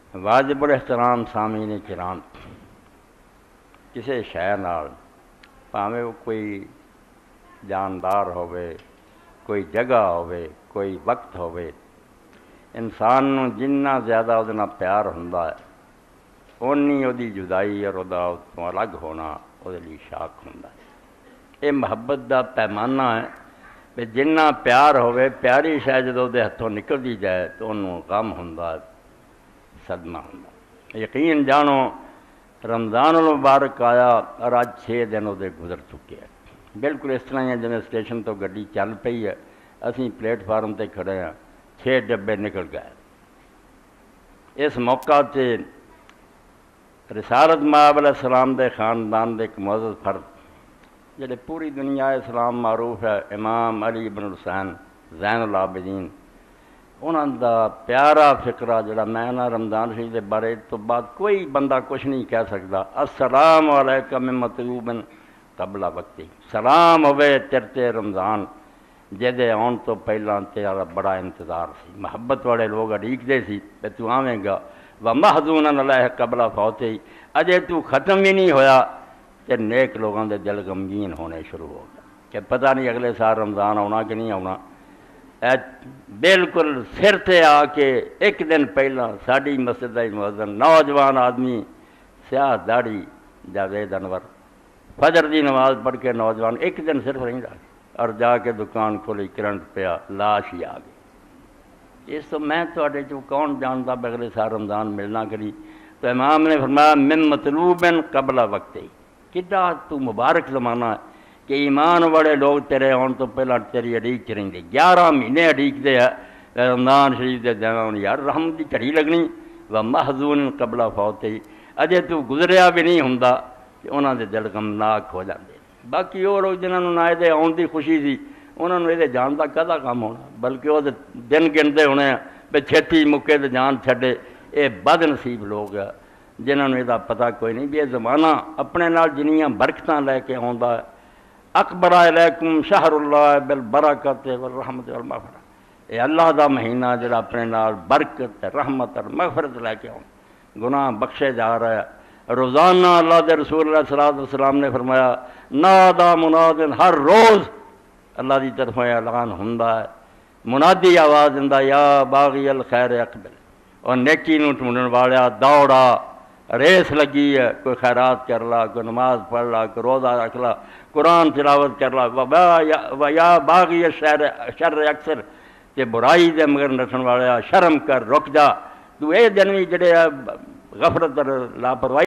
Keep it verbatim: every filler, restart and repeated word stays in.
واجب الاحترام سامعین کرام، کسی شے نال پاویں وہ کوئی جاندار ہوئے، کوئی جگہ ہوئے، کوئی وقت ہوئے، انسان نو جنہ زیادہ وہ نال پیار ہوندا ہے اونی وہ دی جدائی اور وہ تو الگ ہونا وہ لیے شاک ہوندا ہے۔ یہ محبت دا پیمانہ ہے کہ جنہ پیار ہوئے، پیاری شے جدوں دے ہتھوں نکل دی جائے تو انہوں غم ہوندا، صدمہ ہوندا۔ یقین جانو رمضان المبارک آیا اور آج چھ دن وہ گزر چکے ہیں۔ بالکل اس طرح ہی جیسے اسٹیشن تو گڈی چل پئی ہے، اسی پلیٹ فارم تے کھڑے ہیں، چھ ڈبے نکل گئے۔ اس موقع تے رسالت مآب علیہ السلام دے خاندان دے ایک معزز فرد جڑے پوری دنیا اسلام معروف ہے، امام علی بن حسین زین العابدین، انہاں دا پیارا فقرہ جڑا میں نا رمضان شریف دے بارے تو بعد کوئی بندہ کچھ نہیں کہہ سکتا، السلام علیکم من مطلوب قبل وقتی، سلام ہوئے تیرتے رمضان جدے آن تو پہلا تیرا بڑا انتظار سی، محبت والے لوگ اڈیک دے سی کہ تو آویں گا، وَمَحْزُونًا عَلَيْهِ قَبْلَ فَوْتِهِ، اجے تو ختم ہی نہیں ہویا کہ نیک لوگوں دے دل غمگین ہونے شروع ہو گیا کہ پتہ نہیں اگلے سال رمضان آنا کہ نہیں آنا۔ بالکل سر تے آ کے ایک دن پہلا ساڑی مسجد دا مؤذن نوجوان آدمی سیاہ داڑھی جاوید انور فجر دی نماز پڑھ کے نوجوان ایک دن صرف نہیں رہا اور جا کے دکان کھولی، کرنٹ پیا، لاش ہی آ گئی۔ اس تو میں تھوڑے جو کون جانتا بغیر سال رمضان ملنا کری، تو امام نے فرمایا من مطلوب قبل وقت ہی، کدھا تو مبارک زمانہ ہے کہ ایمان والے لوگ تیرے آن تو پہلا تیری اڈیک چ رہندے، گیارہ مہینے اڈیک دے رمضان شریف دے دن یار رحمت دی گھڑی لگنی، وَمَحْزُونًا قبل فوت ہی، اجے تو گزریا بھی نہیں ہوندا کہ انہاں دے دل غمناک ہو جاندے۔ باقی وہ لوگ جنہاں نوں نہ دے آن دی خوشی سی انہاں نوں یہ جان دا کدا کام ہونا، بلکہ وہ دن گنتے ہونے ہیں بھی چھتی مکے تے جان چھڈے۔ یہ بد نصیب لوگ ہے جنہاں نوں یہ پتہ کوئی نہیں بھی یہ زمانہ اپنے نال جنیاں برکتاں لے کے آوندا ہے۔ اکبر علیکم شہر اللہ بالبرکت والرحمت والمغفرہ، یہ اللہ دا مہینہ جڑا اپنے نال برکت رحمت اور مغفرت لے کے آؤں، گناہ بخشے جا رہا ہے۔ روزانہ اللہ دے رسول علیہ الصلوۃ والسلام نے فرمایا نادا مناد، ہر روز اللہ دی طرف اعلان ہوندا ہے، منادی آواز دیندا یا باغی الخیر اقبل، اور نیکی نو ڈھونڈن والا دوڑا، ریس لگی ہے، کوئی خیرات کر لا، کوئی نماز پڑھ لا، کوئی روزہ رکھ لا، قرآن تلاوت کر لا، و یا باغی شر شر اکثر کہ برائی دے مگر نسن والا شرم کر رک جا، تو اے دن بھی جڑے غفلت اور لاپرواہی